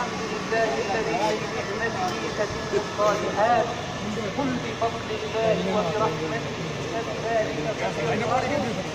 الحمد لله الذي بنعمته تتم الصالحات. قل بفضل الله وبرحمته فبذلك فليفرحوا